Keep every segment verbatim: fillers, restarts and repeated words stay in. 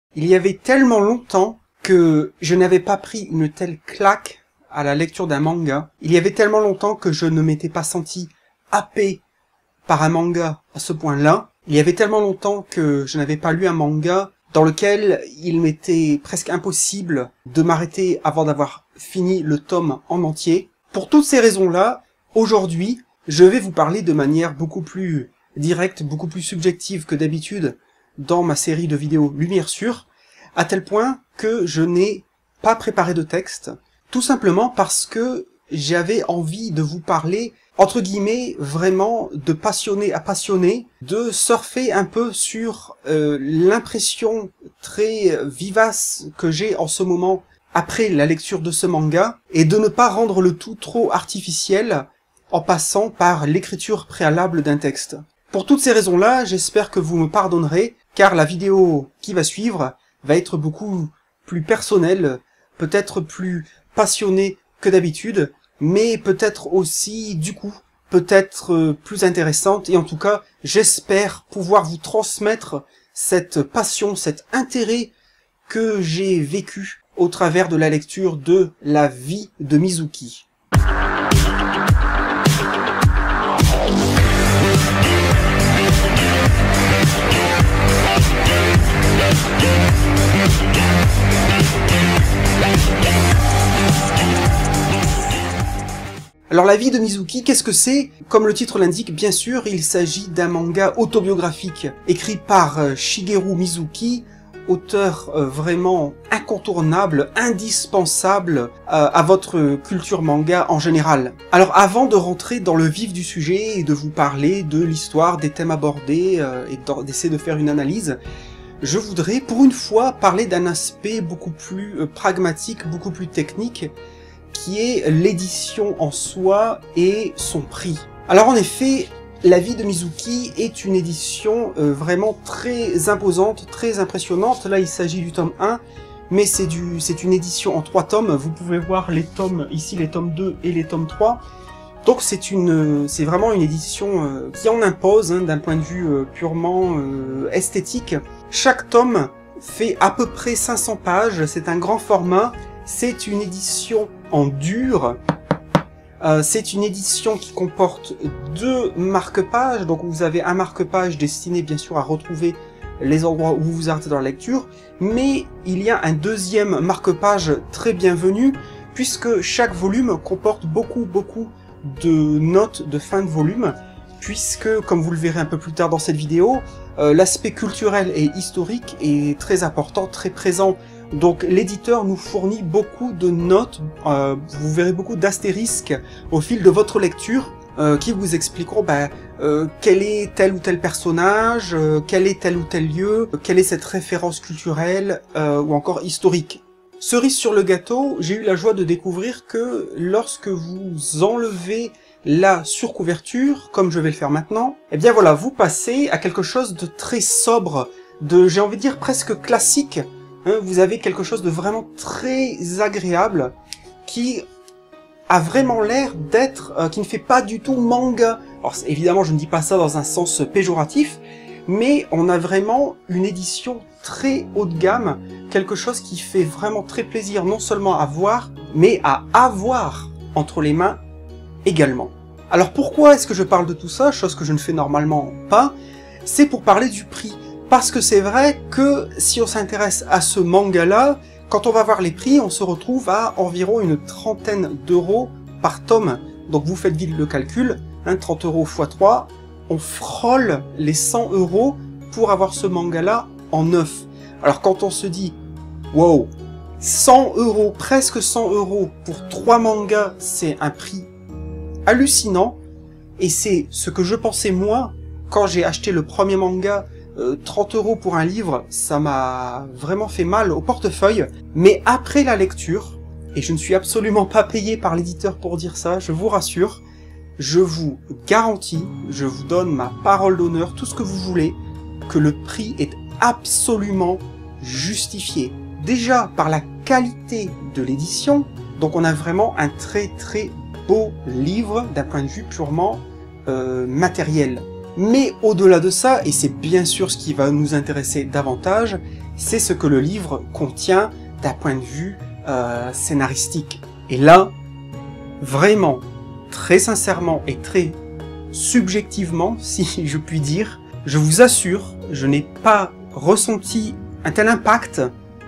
Il y avait tellement longtemps que je n'avais pas pris une telle claque à la lecture d'un manga. Il y avait tellement longtemps que je ne m'étais pas senti happé par un manga à ce point-là. Il y avait tellement longtemps que je n'avais pas lu un manga dans lequel il m'était presque impossible de m'arrêter avant d'avoir fini le tome en entier. Pour toutes ces raisons-là, aujourd'hui, je vais vous parler de manière beaucoup plus directe, beaucoup plus subjective que d'habitude dans ma série de vidéos Lumière Sûre, à tel point que je n'ai pas préparé de texte, tout simplement parce que j'avais envie de vous parler, entre guillemets, vraiment de passionné à passionné, de surfer un peu sur euh, l'impression très vivace que j'ai en ce moment après la lecture de ce manga, et de ne pas rendre le tout trop artificiel en passant par l'écriture préalable d'un texte. Pour toutes ces raisons-là, j'espère que vous me pardonnerez, car la vidéo qui va suivre va être beaucoup plus personnelle, peut-être plus passionnée que d'habitude, mais peut-être aussi, du coup, peut-être plus intéressante, et en tout cas, j'espère pouvoir vous transmettre cette passion, cet intérêt que j'ai vécu au travers de la lecture de La vie de Mizuki. Alors La vie de Mizuki, qu'est-ce que c'est? Comme le titre l'indique, bien sûr, il s'agit d'un manga autobiographique, écrit par euh, Shigeru Mizuki, auteur euh, vraiment incontournable, indispensable euh, à votre culture manga en général. Alors avant de rentrer dans le vif du sujet et de vous parler de l'histoire, des thèmes abordés euh, et d'essayer de faire une analyse, je voudrais pour une fois parler d'un aspect beaucoup plus euh, pragmatique, beaucoup plus technique, qui est l'édition en soi et son prix. Alors en effet, La vie de Mizuki est une édition euh, vraiment très imposante, très impressionnante. Là il s'agit du tome un, mais c'est du, c'est une édition en trois tomes. Vous pouvez voir les tomes, ici les tomes deux et les tomes trois. Donc c'est une, c'est vraiment une édition euh, qui en impose, hein, d'un point de vue euh, purement euh, esthétique. Chaque tome fait à peu près cinq cents pages, c'est un grand format. C'est une édition en dur, euh, c'est une édition qui comporte deux marque-pages, donc vous avez un marque-page destiné bien sûr à retrouver les endroits où vous vous arrêtez dans la lecture, mais il y a un deuxième marque-page très bienvenu, puisque chaque volume comporte beaucoup beaucoup de notes de fin de volume, puisque, comme vous le verrez un peu plus tard dans cette vidéo, euh, l'aspect culturel et historique est très important, très présent. Donc l'éditeur nous fournit beaucoup de notes, euh, vous verrez beaucoup d'astérisques au fil de votre lecture euh, qui vous expliqueront bah, euh, quel est tel ou tel personnage, euh, quel est tel ou tel lieu, euh, quelle est cette référence culturelle euh, ou encore historique. Cerise sur le gâteau, j'ai eu la joie de découvrir que lorsque vous enlevez la surcouverture, comme je vais le faire maintenant, eh bien voilà, vous passez à quelque chose de très sobre, de, j'ai envie de dire presque classique. Hein, vous avez quelque chose de vraiment très agréable qui a vraiment l'air d'être, euh, qui ne fait pas du tout manga. Alors évidemment je ne dis pas ça dans un sens péjoratif, mais on a vraiment une édition très haut de gamme, quelque chose qui fait vraiment très plaisir non seulement à voir, mais à avoir entre les mains également. Alors pourquoi est-ce que je parle de tout ça, chose que je ne fais normalement pas? C'est pour parler du prix. Parce que c'est vrai que si on s'intéresse à ce manga-là, quand on va voir les prix, on se retrouve à environ une trentaine d'euros par tome. Donc vous faites vite le calcul, hein, trente euros fois trois, on frôle les cent euros pour avoir ce manga-là en neuf. Alors quand on se dit, wow, cent euros, presque cent euros pour trois mangas, c'est un prix hallucinant. Et c'est ce que je pensais moi, quand j'ai acheté le premier manga, Euh, trente euros pour un livre, ça m'a vraiment fait mal au portefeuille, mais après la lecture, et je ne suis absolument pas payé par l'éditeur pour dire ça, je vous rassure, je vous garantis, je vous donne ma parole d'honneur, tout ce que vous voulez, que le prix est absolument justifié. Déjà par la qualité de l'édition, donc on a vraiment un très très beau livre d'un point de vue purement euh, matériel. Mais au-delà de ça, et c'est bien sûr ce qui va nous intéresser davantage, c'est ce que le livre contient d'un point de vue euh, scénaristique. Et là, vraiment, très sincèrement et très subjectivement, si je puis dire, je vous assure, je n'ai pas ressenti un tel impact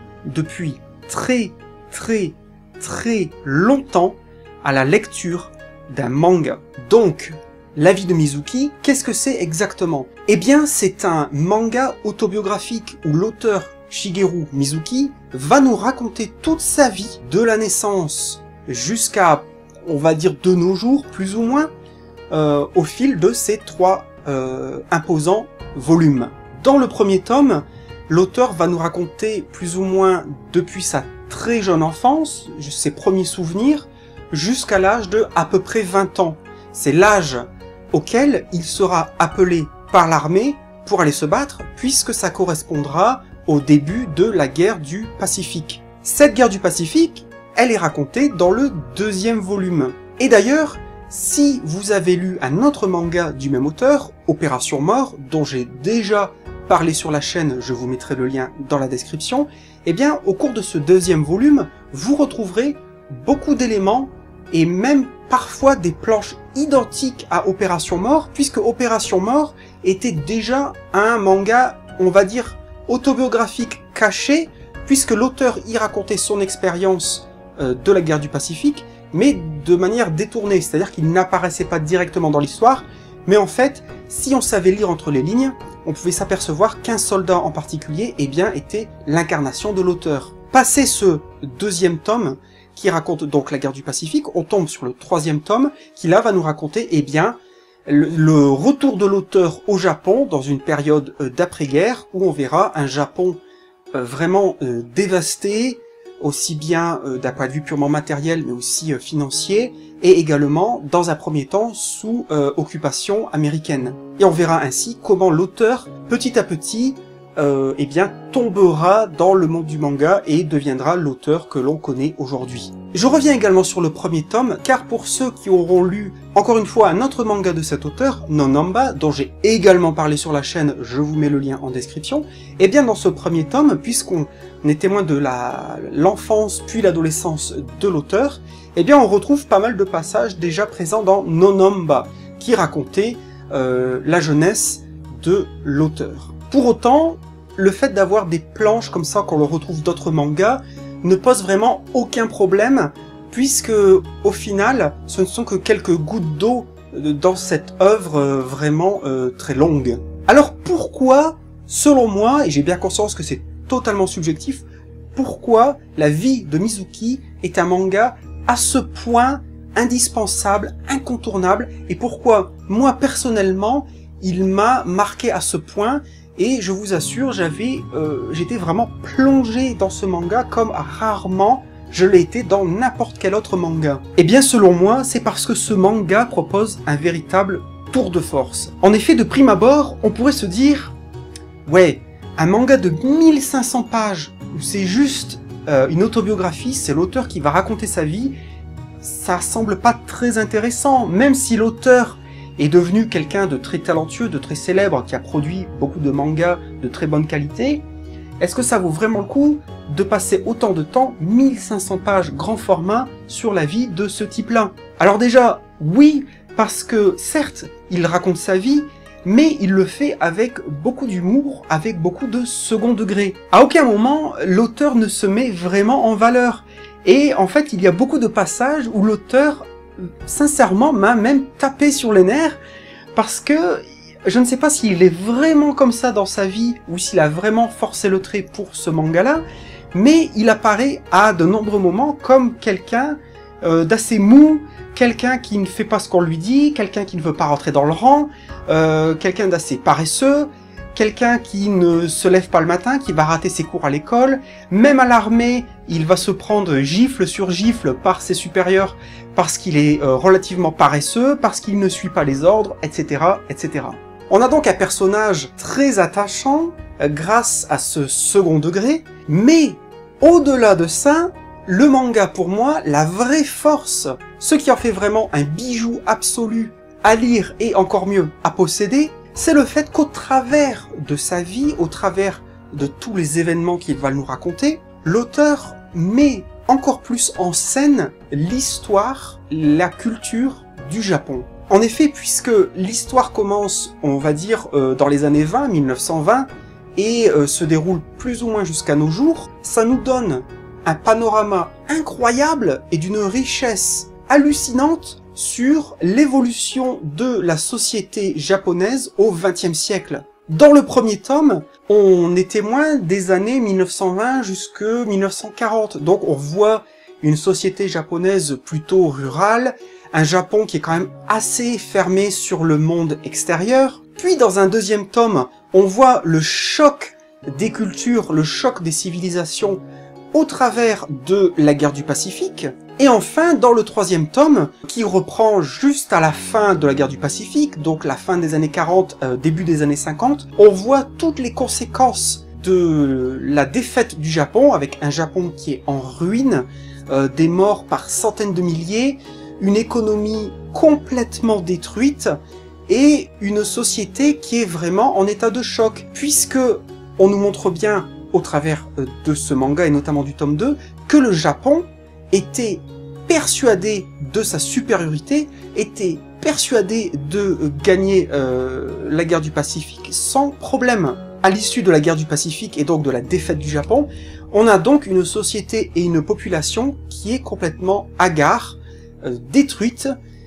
depuis très, très, très longtemps à la lecture d'un manga. Donc, La vie de Mizuki, qu'est-ce que c'est exactement? Eh bien, c'est un manga autobiographique où l'auteur Shigeru Mizuki va nous raconter toute sa vie, de la naissance jusqu'à, on va dire, de nos jours, plus ou moins, euh, au fil de ces trois euh, imposants volumes. Dans le premier tome, l'auteur va nous raconter plus ou moins depuis sa très jeune enfance, ses premiers souvenirs, jusqu'à l'âge de à peu près vingt ans. C'est l'âge auquel il sera appelé par l'armée pour aller se battre, puisque ça correspondra au début de la guerre du Pacifique. Cette guerre du Pacifique, elle est racontée dans le deuxième volume. Et d'ailleurs, si vous avez lu un autre manga du même auteur, Opération Mort, dont j'ai déjà parlé sur la chaîne, je vous mettrai le lien dans la description, eh bien, au cours de ce deuxième volume, vous retrouverez beaucoup d'éléments et même parfois des planches identiques à Opération Mort, puisque Opération Mort était déjà un manga, on va dire, autobiographique caché, puisque l'auteur y racontait son expérience euh, de la guerre du Pacifique, mais de manière détournée, c'est-à-dire qu'il n'apparaissait pas directement dans l'histoire, mais en fait, si on savait lire entre les lignes, on pouvait s'apercevoir qu'un soldat en particulier, eh bien, était l'incarnation de l'auteur. Passé ce deuxième tome, qui raconte donc la guerre du Pacifique, on tombe sur le troisième tome, qui là va nous raconter, eh bien, le, le retour de l'auteur au Japon, dans une période euh, d'après-guerre, où on verra un Japon euh, vraiment euh, dévasté, aussi bien euh, d'un point de vue purement matériel, mais aussi euh, financier, et également, dans un premier temps, sous euh, occupation américaine. Et on verra ainsi comment l'auteur, petit à petit, Euh, eh bien, tombera dans le monde du manga et deviendra l'auteur que l'on connaît aujourd'hui. Je reviens également sur le premier tome, car pour ceux qui auront lu, encore une fois, un autre manga de cet auteur, Nonamba, dont j'ai également parlé sur la chaîne, je vous mets le lien en description, eh bien, dans ce premier tome, puisqu'on est témoin de la l'enfance puis l'adolescence de l'auteur, eh bien, on retrouve pas mal de passages déjà présents dans Nonamba, qui racontait euh, la jeunesse de l'auteur. Pour autant, le fait d'avoir des planches comme ça, qu'on le retrouve d'autres mangas, ne pose vraiment aucun problème, puisque, au final, ce ne sont que quelques gouttes d'eau dans cette œuvre vraiment euh, très longue. Alors pourquoi, selon moi, et j'ai bien conscience que c'est totalement subjectif, pourquoi La vie de Mizuki est un manga à ce point indispensable, incontournable, et pourquoi, moi personnellement, il m'a marqué à ce point. Et je vous assure, j'avais, euh, j'étais vraiment plongé dans ce manga comme rarement je l'ai été dans n'importe quel autre manga. Et bien selon moi, c'est parce que ce manga propose un véritable tour de force. En effet, de prime abord, on pourrait se dire, ouais, un manga de mille cinq cents pages, où c'est juste euh, une autobiographie, c'est l'auteur qui va raconter sa vie, ça semble pas très intéressant, même si l'auteur est devenu quelqu'un de très talentueux, de très célèbre, qui a produit beaucoup de mangas de très bonne qualité. Est-ce que ça vaut vraiment le coup de passer autant de temps, mille cinq cents pages grand format, sur la vie de ce type-là? Alors déjà, oui, parce que certes, il raconte sa vie, mais il le fait avec beaucoup d'humour, avec beaucoup de second degré. À aucun moment, l'auteur ne se met vraiment en valeur. Et en fait, il y a beaucoup de passages où l'auteur sincèrement m'a même tapé sur les nerfs, parce que je ne sais pas s'il est vraiment comme ça dans sa vie, ou s'il a vraiment forcé le trait pour ce manga-là, mais il apparaît à de nombreux moments comme quelqu'un euh, d'assez mou, quelqu'un qui ne fait pas ce qu'on lui dit, quelqu'un qui ne veut pas rentrer dans le rang, euh, quelqu'un d'assez paresseux, quelqu'un qui ne se lève pas le matin, qui va rater ses cours à l'école, même à l'armée, il va se prendre gifle sur gifle par ses supérieurs parce qu'il est euh, relativement paresseux, parce qu'il ne suit pas les ordres, et cetera, et cetera. On a donc un personnage très attachant euh, grâce à ce second degré, mais au-delà de ça, le manga pour moi, la vraie force, ce qui en fait vraiment un bijou absolu à lire et encore mieux à posséder, c'est le fait qu'au travers de sa vie, au travers de tous les événements qu'il va nous raconter, l'auteur met encore plus en scène l'histoire, la culture du Japon. En effet, puisque l'histoire commence, on va dire, euh, dans les années vingt, mille neuf cent vingt, et euh, se déroule plus ou moins jusqu'à nos jours, ça nous donne un panorama incroyable et d'une richesse hallucinante sur l'évolution de la société japonaise au vingtième siècle. Dans le premier tome, on est témoin des années mille neuf cent vingt jusque mille neuf cent quarante. Donc on voit une société japonaise plutôt rurale, un Japon qui est quand même assez fermé sur le monde extérieur. Puis dans un deuxième tome, on voit le choc des cultures, le choc des civilisations au travers de la guerre du Pacifique. Et enfin, dans le troisième tome, qui reprend juste à la fin de la guerre du Pacifique, donc la fin des années quarante, euh, début des années cinquante, on voit toutes les conséquences de la défaite du Japon, avec un Japon qui est en ruine, euh, des morts par centaines de milliers, une économie complètement détruite, et une société qui est vraiment en état de choc, puisque on nous montre bien, au travers de ce manga, et notamment du tome deux, que le Japon était persuadé de sa supériorité, était persuadé de gagner euh, la guerre du Pacifique sans problème. À l'issue de la guerre du Pacifique et donc de la défaite du Japon, on a donc une société et une population qui est complètement hagard, euh, détruite,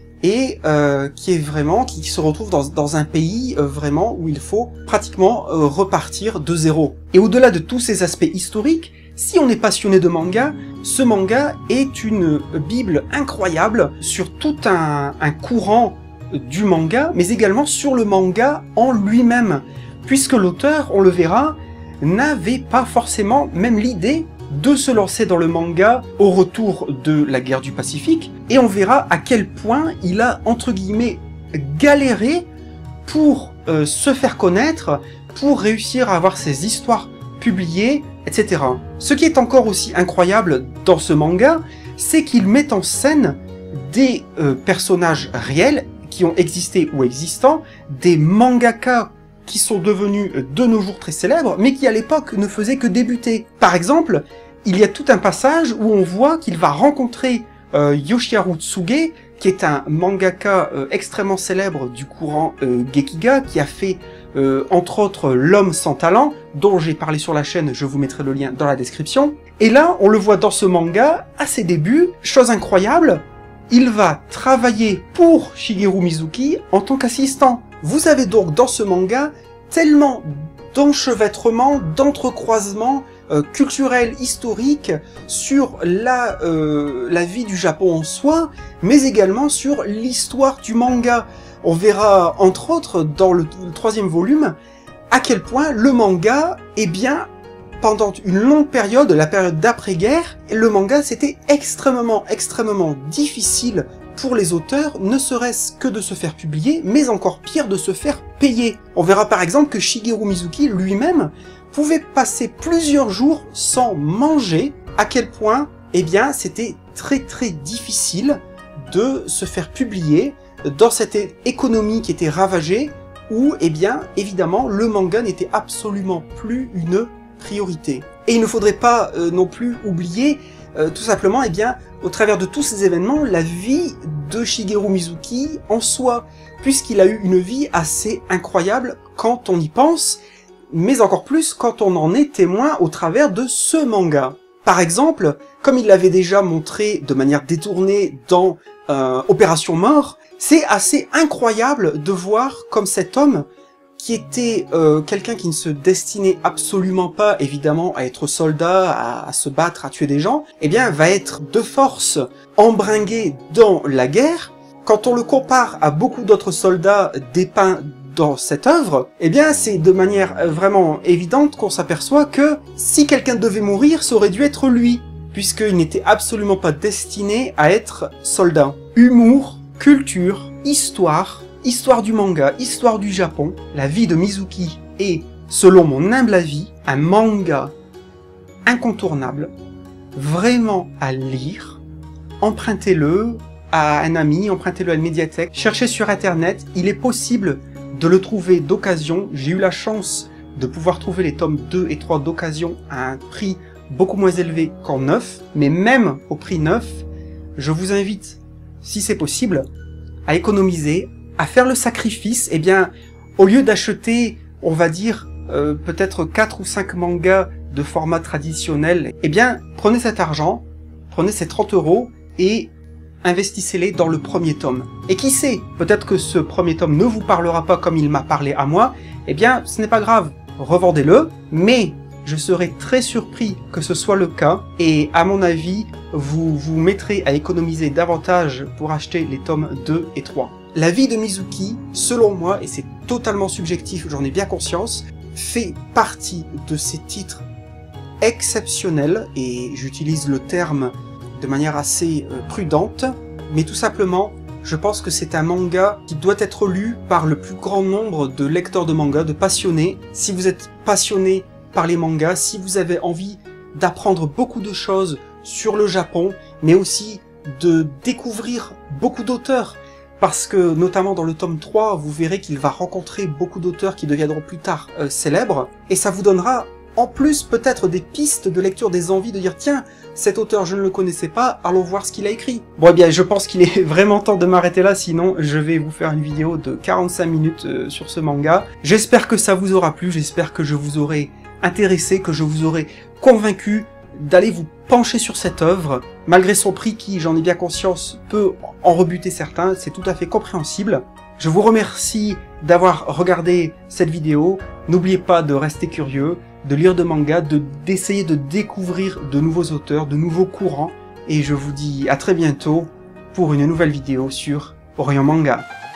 et euh, qui est vraiment, qui se retrouve dans, dans un pays euh, vraiment où il faut pratiquement euh, repartir de zéro. Et au-delà de tous ces aspects historiques, si on est passionné de manga, ce manga est une bible incroyable sur tout un, un courant du manga, mais également sur le manga en lui-même, puisque l'auteur, on le verra, n'avait pas forcément même l'idée de se lancer dans le manga au retour de la guerre du Pacifique, et on verra à quel point il a, entre guillemets, galéré pour euh, se faire connaître, pour réussir à avoir ses histoires publiées, et cetera. Ce qui est encore aussi incroyable dans ce manga, c'est qu'il met en scène des euh, personnages réels qui ont existé ou existants, des mangaka qui sont devenus de nos jours très célèbres, mais qui à l'époque ne faisaient que débuter. Par exemple, il y a tout un passage où on voit qu'il va rencontrer euh, Yoshiharu Tsuge, qui est un mangaka euh, extrêmement célèbre du courant euh, Gekiga, qui a fait euh, entre autres L'Homme sans talent, dont j'ai parlé sur la chaîne, je vous mettrai le lien dans la description. Et là, on le voit dans ce manga, à ses débuts, chose incroyable, il va travailler pour Shigeru Mizuki en tant qu'assistant. Vous avez donc dans ce manga tellement d'enchevêtrements, d'entrecroisements euh, culturels, historiques sur la, euh, la vie du Japon en soi, mais également sur l'histoire du manga. On verra entre autres dans le, le troisième volume à quel point le manga, eh bien, pendant une longue période, la période d'après-guerre, le manga c'était extrêmement, extrêmement difficile pour les auteurs, ne serait-ce que de se faire publier, mais encore pire de se faire payer. On verra par exemple que Shigeru Mizuki lui-même pouvait passer plusieurs jours sans manger, à quel point, eh bien, c'était très très difficile de se faire publier dans cette économie qui était ravagée, où, eh bien, évidemment, le manga n'était absolument plus une priorité. Et il ne faudrait pas euh, non plus oublier, euh, tout simplement, eh bien, au travers de tous ces événements, la vie de Shigeru Mizuki en soi, puisqu'il a eu une vie assez incroyable quand on y pense, mais encore plus quand on en est témoin au travers de ce manga. Par exemple, comme il l'avait déjà montré de manière détournée dans euh, Opération Mort, c'est assez incroyable de voir comme cet homme, qui était euh, quelqu'un qui ne se destinait absolument pas, évidemment, à être soldat, à, à se battre, à tuer des gens, eh bien, va être de force embringué dans la guerre. Quand on le compare à beaucoup d'autres soldats dépeints dans cette œuvre, eh bien, c'est de manière vraiment évidente qu'on s'aperçoit que si quelqu'un devait mourir, ça aurait dû être lui, puisqu'il n'était absolument pas destiné à être soldat. Humour, culture, histoire, histoire du manga, histoire du Japon, la vie de Mizuki est, selon mon humble avis, un manga incontournable, vraiment à lire. Empruntez-le à un ami, empruntez-le à une médiathèque, cherchez sur internet, il est possible de le trouver d'occasion. J'ai eu la chance de pouvoir trouver les tomes deux et trois d'occasion à un prix beaucoup moins élevé qu'en neuf, mais même au prix neuf, je vous invite, si c'est possible, à économiser, à faire le sacrifice, et bien, au lieu d'acheter, on va dire, euh, peut-être quatre ou cinq mangas de format traditionnel, eh bien, prenez cet argent, prenez ces trente euros, et investissez-les dans le premier tome. Et qui sait, peut-être que ce premier tome ne vous parlera pas comme il m'a parlé à moi, eh bien, ce n'est pas grave, revendez-le, mais je serais très surpris que ce soit le cas, et à mon avis, vous vous mettrez à économiser davantage pour acheter les tomes deux et trois. La vie de Mizuki, selon moi, et c'est totalement subjectif, j'en ai bien conscience, fait partie de ces titres exceptionnels, et j'utilise le terme de manière assez euh, prudente, mais tout simplement, je pense que c'est un manga qui doit être lu par le plus grand nombre de lecteurs de manga, de passionnés. Si vous êtes passionné par les mangas, si vous avez envie d'apprendre beaucoup de choses sur le Japon, mais aussi de découvrir beaucoup d'auteurs, parce que notamment dans le tome trois, vous verrez qu'il va rencontrer beaucoup d'auteurs qui deviendront plus tard euh, célèbres, et ça vous donnera en plus peut-être des pistes de lecture, des envies de dire tiens, cet auteur je ne le connaissais pas, allons voir ce qu'il a écrit. Bon eh bien je pense qu'il est vraiment temps de m'arrêter là, sinon je vais vous faire une vidéo de quarante-cinq minutes euh, sur ce manga. J'espère que ça vous aura plu, j'espère que je vous aurai intéressé, que je vous aurai convaincu d'aller vous pencher sur cette œuvre, malgré son prix qui, j'en ai bien conscience, peut en rebuter certains, c'est tout à fait compréhensible. Je vous remercie d'avoir regardé cette vidéo, n'oubliez pas de rester curieux, de lire de manga, de d'essayer de découvrir de nouveaux auteurs, de nouveaux courants, et je vous dis à très bientôt pour une nouvelle vidéo sur Orion Manga.